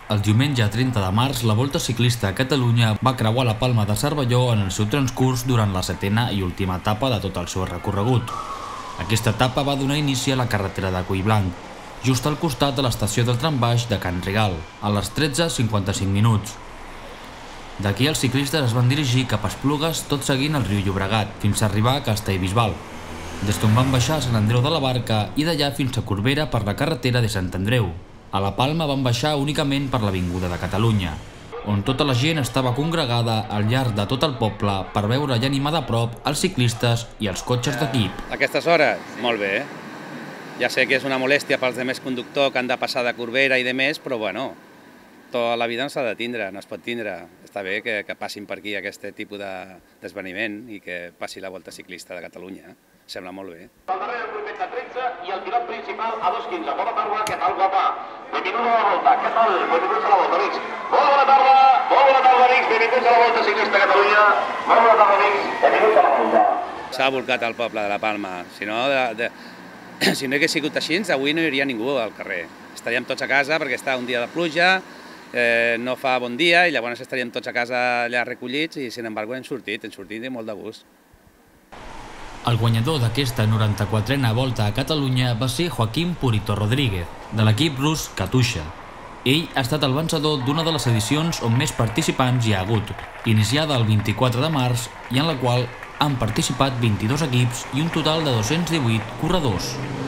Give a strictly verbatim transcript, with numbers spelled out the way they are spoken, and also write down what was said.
El diumenge trenta de març, la Volta Ciclista a Catalunya va creuar la Palma de Cervelló en el seu transcurs durant la setena i última etapa de tot el seu recorregut. Aquesta etapa va donar inici a la carretera de Collblanc, just al costat de l'estació del trambaix de Can Rigal, a les tretze cinquanta-cinc minuts. D'aquí els ciclistes es van dirigir cap a Esplugues, tot seguint el riu Llobregat, fins a arribar a Castellbisbal, des d'on van baixar a Sant Andreu de la Barca i d'allà fins a Corbera per la carretera de Sant Andreu. A la Palma van baixar únicament per l'Avinguda de Catalunya, on tota la gent estava congregada al llarg de tot el poble per veure i animar de prop els ciclistes i els cotxes d'equip. Aquestes hores, molt bé. Ja sé que és una molèstia pels demés conductors que han de passar de Corbera i de més, però bueno, tota la vida no s'ha de tindre, no es pot tindre. Està bé que, que passin per aquí aquest tipus d'esveniment i que passi la Volta Ciclista de Catalunya. Sembla molt bé. El darrere el grup de tretze i el pilot principal a dos quinze. Bona tarda, què tal, guapa? Benvinguts a la Volta, què tal? Benvinguts a la Volta, amics. Molt bona tarda, molt bona tarda, amics. Benvinguts a la Volta Ciclista de Catalunya. Molt bona tarda, amics. Benvinguts a la Volta. S'ha volcat al poble de la Palma. Si no, de, de, si no hagués sigut així, avui no hi hauria ningú al carrer. Estaríem tots a casa perquè està un dia de pluja, eh, no fa bon dia i llavors estaríem tots a casa allà recollits i, sin embargo, hem sortit, hem sortit i molt de gust. El guanyador d'aquesta noranta-quatrena Volta a Catalunya va ser Joaquim Purito Rodríguez, de l'equip rus Katusha. Ell ha estat el vencedor d'una de les edicions on més participants hi ha hagut, iniciada el vint-i-quatre de març i en la qual han participat vint-i-dos equips i un total de dos-cents divuit corredors.